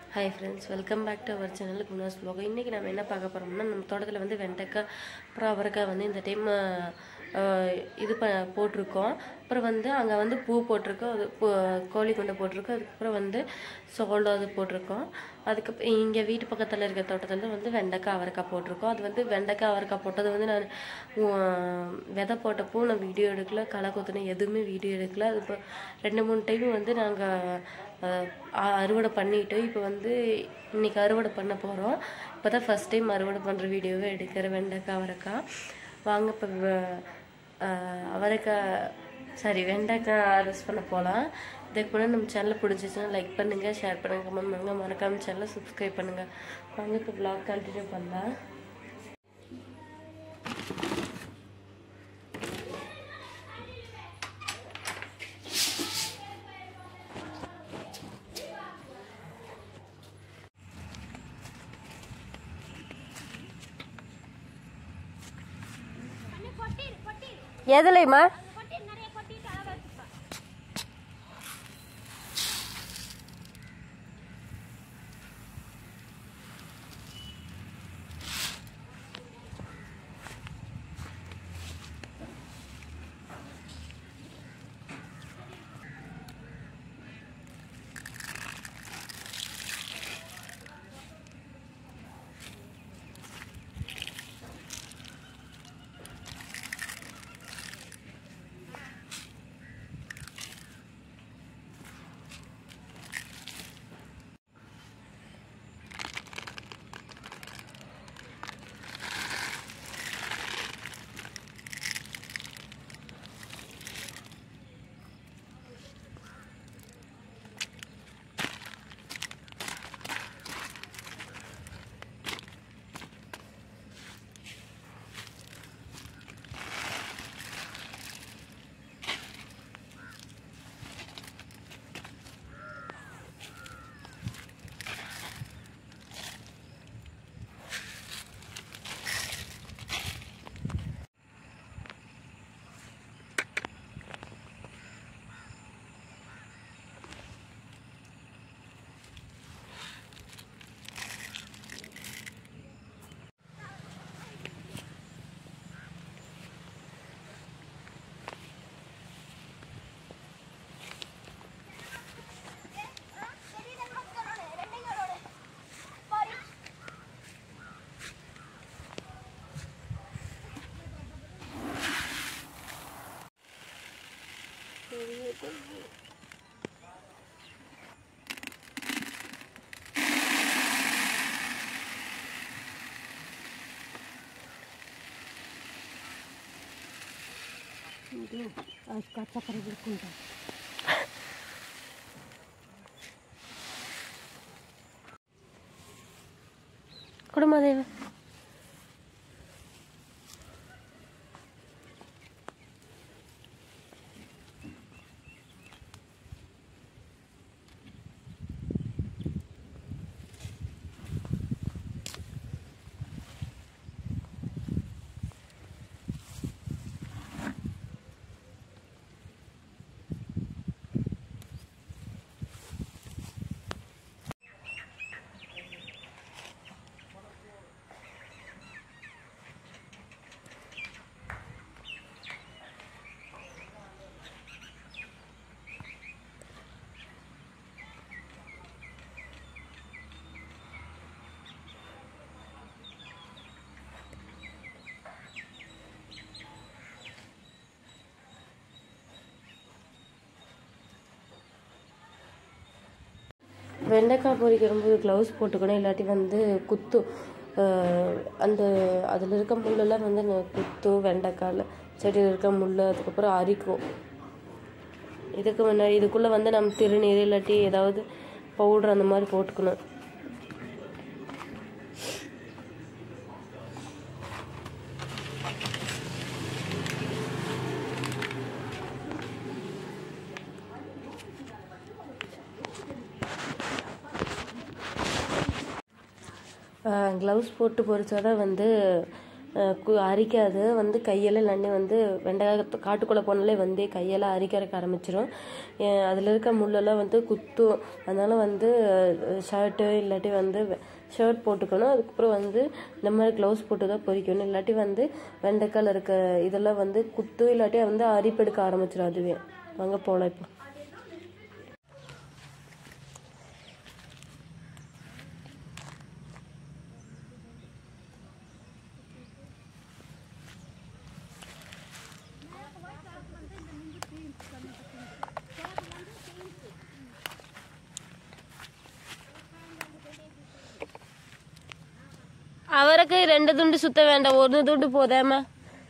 Hi friends, welcome back to our channel Guna's Vlog. இன்னைக்கு நாம என்ன பார்க்க போறோம்னா நம்ம தோட்டத்துல வந்து வெண்டைக்காய் அப்புறம் அவரைக்காய் வந்து இந்த டைம் இது போட்டுருக்கோம். அப்புறம் வந்து அங்க வந்து பூ போட்டுருக்கோம். அது கோழி கொண்டை போட்டுருக்கோம். அதுக்கு அப்புறம் வந்து சோளம் அது போட்டுருக்கோம். அதுக்கு இங்க வீட்டு பக்கத்துல இருக்க தோட்டத்துல வந்து வெண்டைக்காய் அவரைக்காய் போட்டுருக்கோம். அது வந்து வெண்டைக்காய் அவரைக்காய் போட்டது வந்து நான் விதை போட்டப்போ நான் வீடியோ எடுக்கல, களை கொத்துன எதுவுமே வீடியோ எடுக்கல. அது இப்போ 2-3 டைம் வந்து நாங்க அறுவடை பண்ணிட்டோம். இப்போ வந்து இன்னைக்கு அறுவடை பண்ண போகிறோம். இப்போ தான் ஃபஸ்ட் டைம் அறுவடை பண்ணுற வீடியோவை எடுக்கிற வெண்டைக்காய் அவரைக்காய். வாங்க இப்போ வெண்டைக்காய் அரெஸ்ட் பண்ண போகலாம். இதுக்கு கூட நம்ம சேனலில் பிடிச்சிச்சுன்னா லைக் பண்ணுங்கள், ஷேர் பண்ணுங்கள், கமெண்ட் பண்ணுங்கள், மறக்காம சேனலை சப்ஸ்கிரைப் பண்ணுங்கள். வாங்க இப்போ vlog கண்டினியூ பண்ணலாம். எதுலையுமா కచ్చ పెరుగుకుంటా కుటుంబదేవి வெண்டைக்காய் பொரிக்கும்போது க்ளவுஸ் போட்டுக்கணும், இல்லாட்டி வந்து குத்து அந்த அதில் இருக்க முள்ளெல்லாம் வந்து குத்தும். வெண்டைக்காயில் செடியில் இருக்க முள் அதுக்கப்புறம் அரிக்கும். இதுக்கு முன்னாடி இதுக்குள்ளே வந்து நம்ம திருநீர் இல்லாட்டி ஏதாவது பவுட்ரு அந்த மாதிரி போட்டுக்கணும். க்ளவுஸ் போட்டு பொரிச்சா தான் வந்து அரிக்காது வந்து கையெல்லாம் இல்லைன்னே வந்து வெண்டைக்காய் காட்டுக்குள்ளே போனாலே வந்து கையெல்லாம் அரிக்க ஆரம்பிச்சிடும். அதில் இருக்க முள்ளெல்லாம் வந்து குத்தும். அதனால் வந்து ஷர்ட்டு இல்லாட்டி வந்து ஷர்ட் போட்டுக்கணும். அதுக்கப்புறம் வந்து இந்த மாதிரி க்ளவுஸ் போட்டு தான் பொரிக்கணும். இல்லாட்டி வந்து வெண்டைக்காயில் இருக்க இதெல்லாம் வந்து குத்து இல்லாட்டி வந்து அரிப்பெடுக்க ஆரம்பிச்சிடும். அதுவே வாங்க போகலாம். இப்போ அவருக்கு 2 துண்டு சுத்த வேண்டாம், 1 துண்டு போதாம.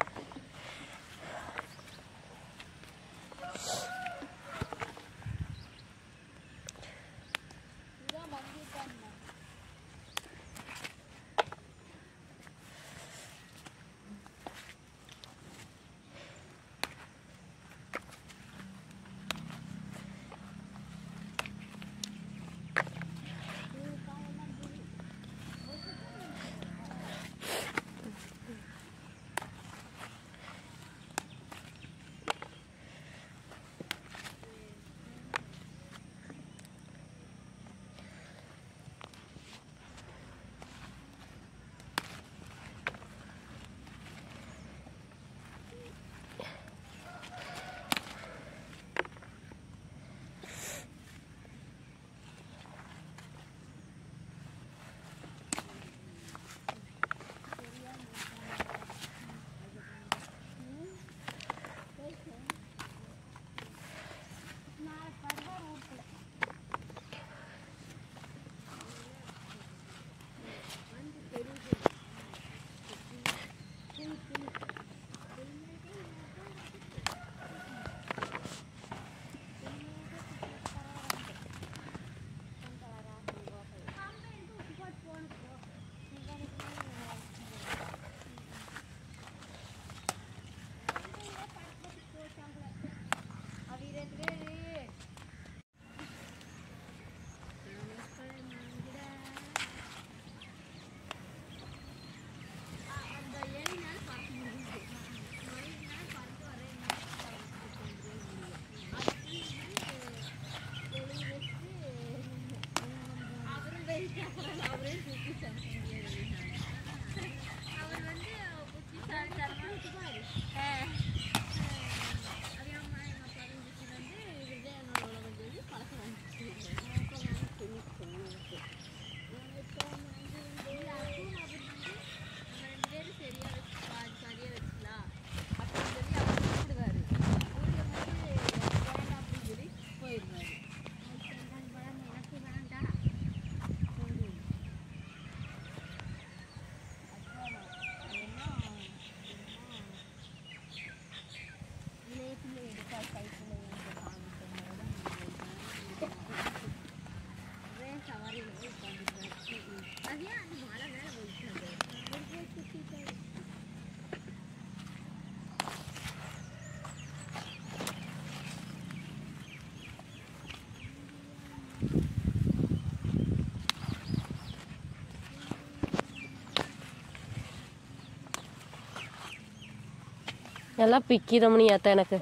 ಎಲ್ಲ ಪಿಕ್ಕಿದ ಮಣಿ ಆತ எனக்கு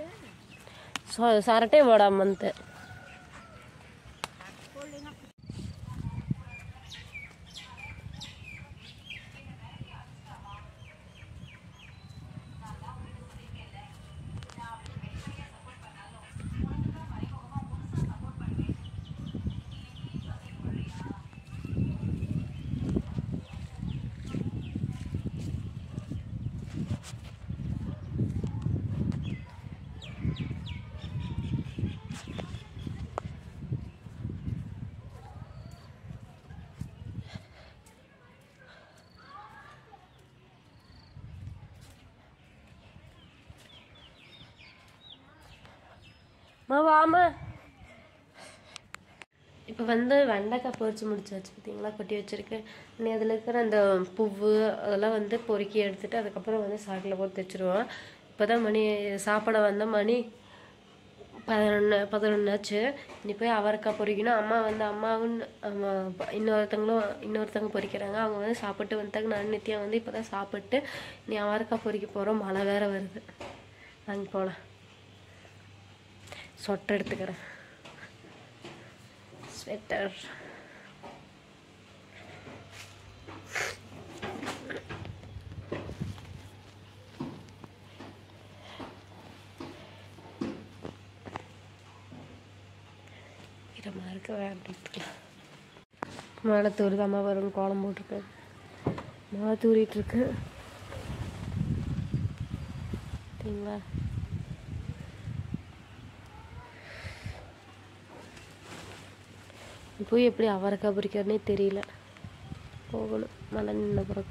ಸರಟೆ ಮಾಡಮ್ಮಂತೆ. வாமா இப்போ வந்து வெண்டைக்காய் பொரிச்சு முடிச்சாச்சு. பார்த்தீங்களா, கொட்டி வச்சுருக்கேன். நீ அதில் இருக்கிற அந்த பூவு அதெல்லாம் வந்து பொறுக்கி எடுத்துகிட்டு அதுக்கப்புறம் வந்து சாக்கில் போட்டு தைச்சிருவோம். இப்போ தான் மணி சாப்பிட வந்தால் மணி 11 ஆச்சு. இனி போய் அவரைக்காய் பொரிக்கணும். அம்மாவும் இன்னொருத்தவங்க பொரிக்கிறாங்க. அவங்க வந்து சாப்பிட்டு வந்துட்டாங்க. நான் நித்யா வந்து இப்போ தான் சாப்பிட்டு நீ அவரைக்காய் பொரிக்க போகிறோம். மழை வேறு வருது. வாங்கி போகலாம். சொட்டை எடுத்துக்கிறேன். ஸ்வெட்டர். மழை தூருது. அம்மா வரும் கோலம் போட்டிருக்கு. மழை தூரிட்டு இருக்கு. சரிங்களா? போய் எப்படி அவரைக்காய் பொரிக்கிறதுனே தெரியல. போகணும் மழை நின்ன பிறகு.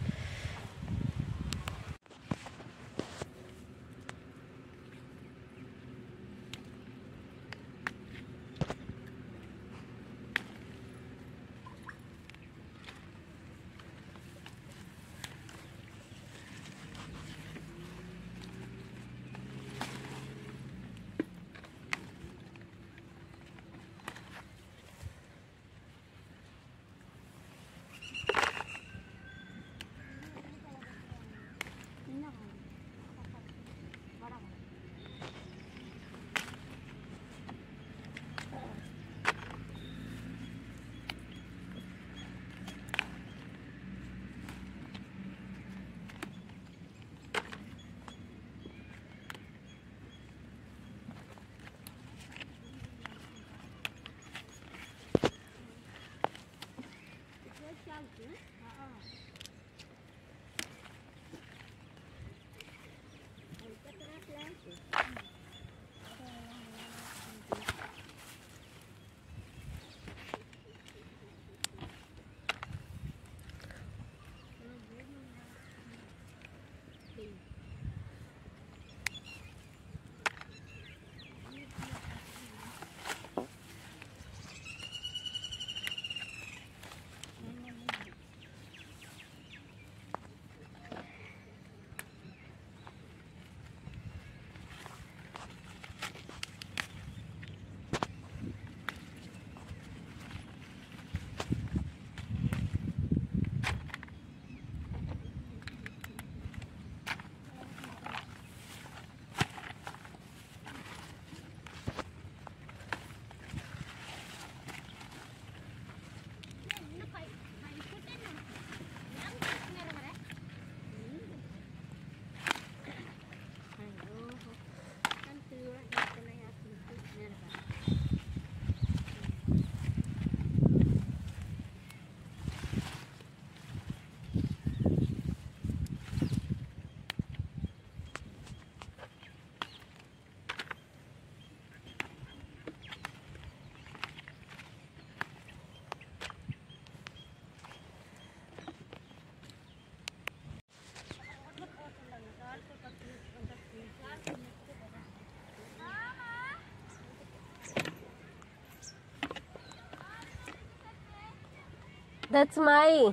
That's my.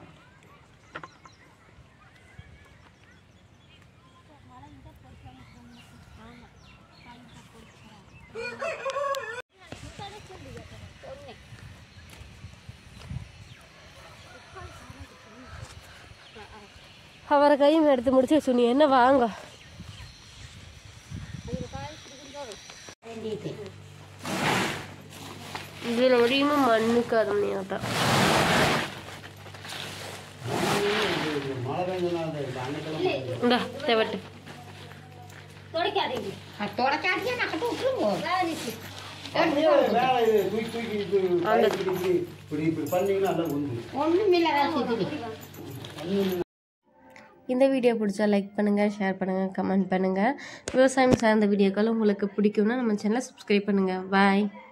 அவரை கையும் எடுத்து முடிச்சு சொன்னி என்ன வாங்க இதில் முடியுமா மண்ணுக்கு அது தான் இந்தா தேவட்டு இந்த வீடியோ பிடிச்சா லைக் பண்ணுங்கள், ஷேர் பண்ணுங்கள், கமெண்ட் பண்ணுங்கள். விவசாயம் சார்ந்த வீடியோக்கள் உங்களுக்கு பிடிக்கும்னா நம்ம சேனலை சப்ஸ்கிரைப் பண்ணுங்கள். பாய்.